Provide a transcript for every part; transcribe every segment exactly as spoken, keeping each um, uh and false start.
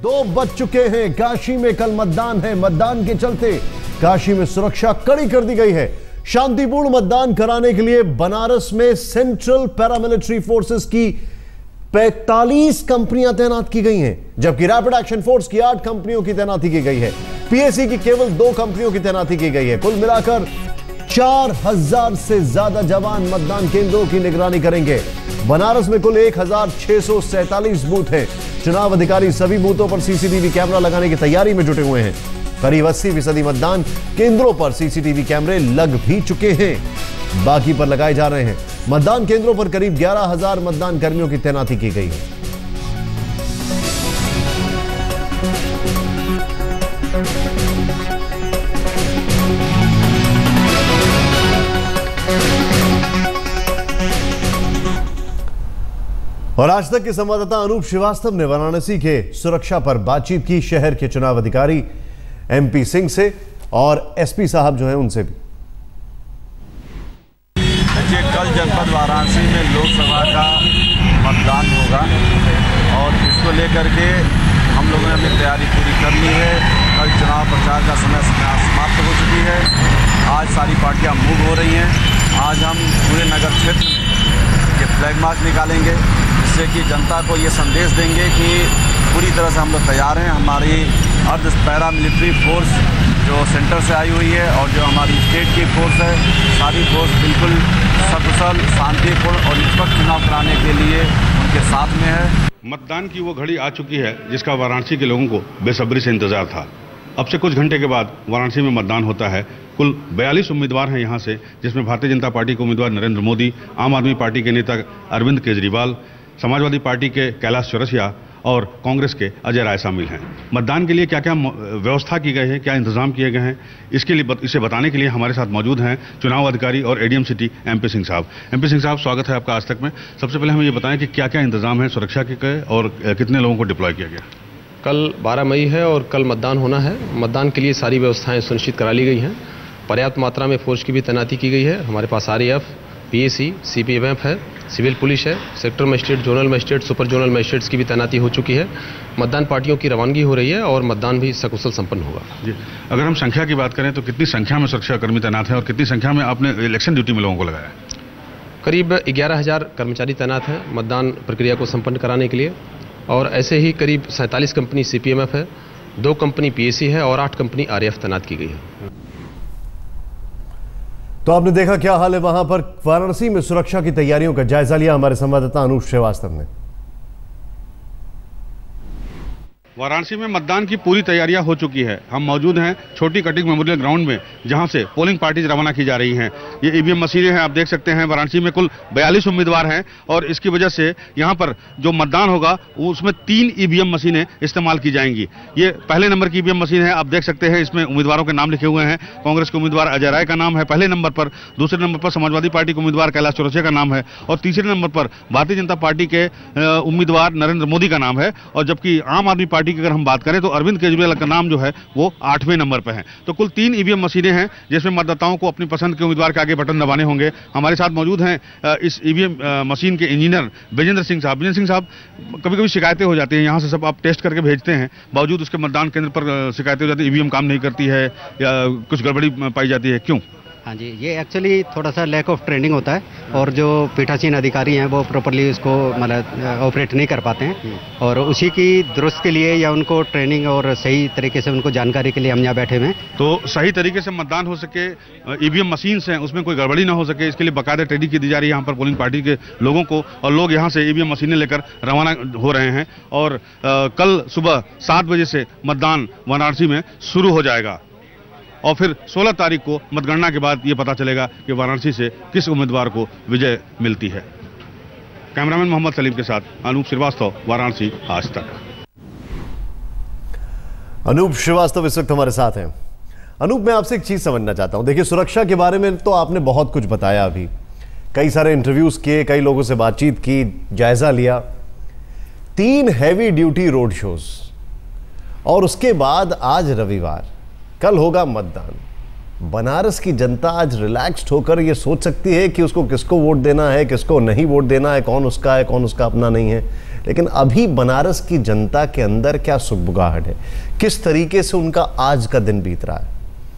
दो बज चुके हैं। काशी में कल मतदान है। मतदान के चलते काशी में सुरक्षा कड़ी कर दी गई है। शांतिपूर्ण मतदान कराने के लिए बनारस में सेंट्रल पैरामिलिट्री फोर्सेस की पैंतालीस कंपनियां तैनात की गई हैं, जबकि रैपिड एक्शन फोर्स की आठ कंपनियों की तैनाती की गई है। पीएसी की केवल दो कंपनियों की तैनाती की गई है। कुल मिलाकर चार हजार से ज्यादा जवान मतदान केंद्रों की निगरानी करेंगे। बनारस में कुल एक हजार छह सौ सैंतालीस बूथ हैं। चुनाव अधिकारी सभी बूथों पर सीसीटीवी कैमरा लगाने की तैयारी में जुटे हुए हैं। करीब अस्सी फीसदी मतदान केंद्रों पर सीसीटीवी कैमरे लग भी चुके हैं, बाकी पर लगाए जा रहे हैं। मतदान केंद्रों पर करीब ग्यारह हजार मतदान कर्मियों की तैनाती की गई है। और आज तक के संवाददाता अनूप श्रीवास्तव ने वाराणसी के सुरक्षा पर बातचीत की शहर के चुनाव अधिकारी एमपी सिंह से और एसपी साहब जो हैं उनसे भी। देखिए, कल जनपद वाराणसी में लोकसभा का मतदान होगा और इसको लेकर के हम लोगों ने अपनी तैयारी पूरी कर ली है। कल चुनाव प्रचार का समय समाप्त हो चुकी है। आज सारी पार्टियां मूव हो रही हैं। आज हम पूरे नगर क्षेत्र में ये फ्लैग मार्च निकालेंगे, जिससे कि जनता को ये संदेश देंगे कि पूरी तरह से हम लोग तैयार हैं। हमारी अर्ध पैरा मिलिट्री फोर्स जो सेंटर से आई हुई है और जो हमारी स्टेट की फोर्स है, सारी फोर्स बिल्कुल सकुशल, शांतिपूर्ण और निष्पक्ष चुनाव कराने के लिए उनके साथ में है। मतदान की वो घड़ी आ चुकी है जिसका वाराणसी के लोगों को बेसब्री से इंतजार था। अब से कुछ घंटे के बाद वाराणसी में मतदान होता है। कुल बयालीस उम्मीदवार हैं यहाँ से, जिसमें भारतीय जनता पार्टी के उम्मीदवार नरेंद्र मोदी, आम आदमी पार्टी के नेता अरविंद केजरीवाल, समाजवादी पार्टी के कैलाश चौरसिया और कांग्रेस के अजय राय शामिल हैं। मतदान के लिए क्या क्या व्यवस्था की गई है, क्या इंतजाम किए गए हैं, इसके लिए इसे बताने के लिए हमारे साथ मौजूद हैं चुनाव अधिकारी और एडीएम सिटी एमपी सिंह साहब। एमपी सिंह साहब, स्वागत है आपका आज तक में। सबसे पहले हमें ये बताएं कि क्या क्या इंतजाम है सुरक्षा के और कितने लोगों को डिप्लॉय किया गया। कल बारह मई है और कल मतदान होना है। मतदान के लिए सारी व्यवस्थाएं सुनिश्चित करा ली गई हैं। पर्याप्त मात्रा में फोर्स की भी तैनाती की गई है। हमारे पास आरएएफ, पीएसी, सीपीएमएफ है, सिविल पुलिस है, sector magistrate, zonal magistrate, super zonal magistrates की भी तैनाती हो चुकी है। मतदान पार्टियों की रवानगी हो रही है और मतदान भी सकुशल संपन्न होगा। जी, अगर हम संख्या की बात करें तो कितनी संख्या में सुरक्षाकर्मी तैनात हैं और कितनी संख्या में आपने इलेक्शन ड्यूटी में लोगों को लगाया है? करीब ग्यारह हजार कर्मचारी तैनात हैं मतदान प्रक्रिया को संपन्न कराने के लिए, और ऐसे ही करीब सैंतालीस कंपनी सीपीएमएफ है, दो कंपनी पीएसी है और आठ कंपनी आरएएफ तैनात की गई है। तो आपने देखा क्या हाल है वहां पर। वाराणसी में सुरक्षा की तैयारियों का जायजा लिया हमारे संवाददाता अनूप श्रीवास्तव ने। वाराणसी में मतदान की पूरी तैयारियां हो चुकी है। हम मौजूद हैं छोटी कटिंग मेमोरियल ग्राउंड में, जहां से पोलिंग पार्टीज रवाना की जा रही हैं। ये ईवीएम मशीनें हैं, आप देख सकते हैं। वाराणसी में कुल बयालीस उम्मीदवार हैं और इसकी वजह से यहां पर जो मतदान होगा उसमें तीन ईवीएम मशीनें इस्तेमाल की जाएंगी। ये पहले नंबर की ईवीएम मशीन है, आप देख सकते हैं। इसमें उम्मीदवारों के नाम लिखे हुए हैं। कांग्रेस के उम्मीदवार अजय राय का नाम है पहले नंबर पर, दूसरे नंबर पर समाजवादी पार्टी के उम्मीदवार कैलाश चौरसिया का नाम है और तीसरे नंबर पर भारतीय जनता पार्टी के उम्मीदवार नरेंद्र मोदी का नाम है। और जबकि आम आदमी पार्टी की अगर हम बात करें तो अरविंद केजरीवाल का नाम जो है वो आठवें नंबर पर है। तो कुल तीन ईवीएम मशीनें हैं जिसमें मतदाताओं को अपनी पसंद के उम्मीदवार के आगे बटन दबाने होंगे। हमारे साथ मौजूद हैं इस ईवीएम मशीन के इंजीनियर विजेंद्र सिंह साहब। विजेंद्र सिंह साहब, कभी कभी शिकायतें हो जाती हैं, यहाँ से सब आप टेस्ट करके भेजते हैं, बावजूद उसके मतदान केंद्र पर शिकायतें हो जाती है, ईवीएम काम नहीं करती है या कुछ गड़बड़ी पाई जाती है, क्यों? हाँ जी, ये एक्चुअली थोड़ा सा लैक ऑफ ट्रेनिंग होता है और जो पीठासीन अधिकारी हैं वो प्रॉपर्ली उसको मतलब ऑपरेट नहीं कर पाते हैं, और उसी की दुरुस्त के लिए या उनको ट्रेनिंग और सही तरीके से उनको जानकारी के लिए हम यहाँ बैठे हुए हैं। तो सही तरीके से मतदान हो सके, ईवीएम मशीन से उसमें कोई गड़बड़ी ना हो सके, इसके लिए बाकायदा ट्रेनिंग की दी जा रही है यहाँ पर पोलिंग पार्टी के लोगों को, और लोग यहाँ से ईवीएम मशीनें लेकर रवाना हो रहे हैं। और आ, कल सुबह सात बजे से मतदान वाराणसी में शुरू हो जाएगा और फिर सोलह तारीख को मतगणना के बाद ये पता चलेगा कि वाराणसी से किस उम्मीदवार को विजय मिलती है। कैमरामैन मोहम्मद सलीम के साथ अनूप श्रीवास्तव, वाराणसी आज तक। अनूप श्रीवास्तव इस वक्त हमारे साथ हैं। अनूप, मैं आपसे एक चीज समझना चाहता हूं। देखिए, सुरक्षा के बारे में तो आपने बहुत कुछ बताया, अभी कई सारे इंटरव्यूज किए, कई लोगों से बातचीत की, जायजा लिया। तीन हैवी ड्यूटी रोड शोज और उसके बाद आज रविवार, कल होगा मतदान। बनारस की जनता आज रिलैक्स्ड होकर ये सोच सकती है कि उसको किसको वोट देना है, किसको नहीं वोट देना है, कौन उसका है, कौन उसका अपना नहीं है। लेकिन अभी बनारस की जनता के अंदर क्या सुगबुगाहट है, किस तरीके से उनका आज का दिन बीत रहा है?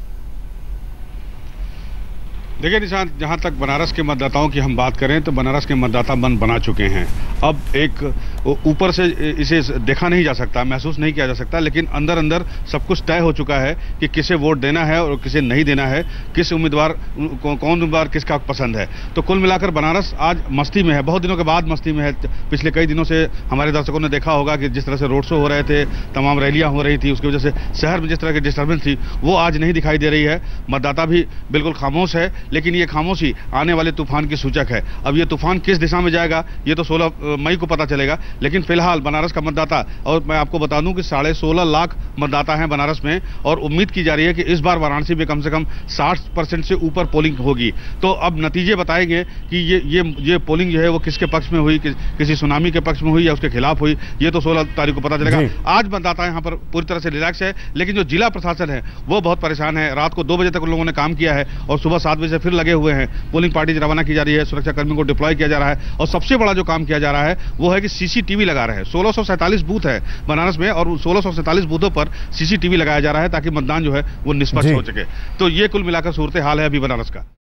देखिए निशांत, जहाँ तक बनारस के मतदाताओं की हम बात करें तो बनारस के मतदाता मन बना चुके हैं। अब एक ऊपर से इसे देखा नहीं जा सकता, महसूस नहीं किया जा सकता, लेकिन अंदर अंदर सब कुछ तय हो चुका है कि किसे वोट देना है और किसे नहीं देना है, किस उम्मीदवार कौन उम्मीदवार किसका पसंद है। तो कुल मिलाकर बनारस आज मस्ती में है, बहुत दिनों के बाद मस्ती में है। पिछले कई दिनों से हमारे दर्शकों ने देखा होगा कि जिस तरह से रोड शो हो रहे थे, तमाम रैलियाँ हो रही थी, उसकी वजह से शहर में जिस तरह की डिस्टर्बेंस थी वो आज नहीं दिखाई दे रही है। मतदाता भी बिल्कुल खामोश है, लेकिन ये खामोशी आने वाले तूफान की सूचक है। अब ये तूफान किस दिशा में जाएगा ये तो सोलह मई को पता चलेगा, लेकिन फिलहाल बनारस का मतदाता, और मैं आपको बता दूं कि साढ़े सोलह लाख मतदाता हैं बनारस में, और उम्मीद की जा रही है कि इस बार वाराणसी में कम से कम साठ परसेंट से ऊपर पोलिंग होगी। तो अब नतीजे बताएंगे कि ये ये ये पोलिंग जो है वो किसके पक्ष में हुई, कि, किसी सुनामी के पक्ष में हुई या उसके खिलाफ हुई, ये तो सोलह तारीख को पता चलेगा। आज मतदाता यहाँ पर पूरी तरह से रिलैक्स है, लेकिन जो जिला प्रशासन है वो बहुत परेशान है। रात को दो बजे तक उन लोगों ने काम किया है और सुबह सात बजे से फिर लगे हुए हैं। पोलिंग पार्टी रवाना की जा रही है, सुरक्षा कर्मियों को डिप्लॉय किया जा रहा है, और सबसे बड़ा जो काम किया जा रहा है वो है कि सीसीटीवी लगा रहे हैं। सोलह सौ सैंतालीस बूथ है बनारस में और सोलह सौ सैंतालीस बूथों पर सीसीटीवी लगाया जा रहा है ताकि मतदान जो है वो निष्पक्ष हो सके। तो ये कुल मिलाकर सूरत हाल है अभी बनारस का।